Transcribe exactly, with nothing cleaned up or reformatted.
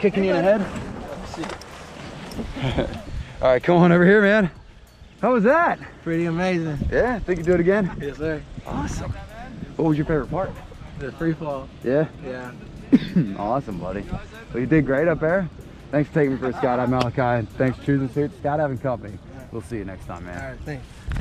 kicking you in the head? All right, come on over here, man. How was that? Pretty amazing. Yeah, think you do it again? Yes, sir. Awesome. What was your favorite part? The free fall. Yeah? Yeah. Awesome, buddy. Well, you did great up there. Thanks for taking me for a skydive, Maliciah. And thanks for choosing Skydiving Company. We'll see you next time, man. All right, thanks.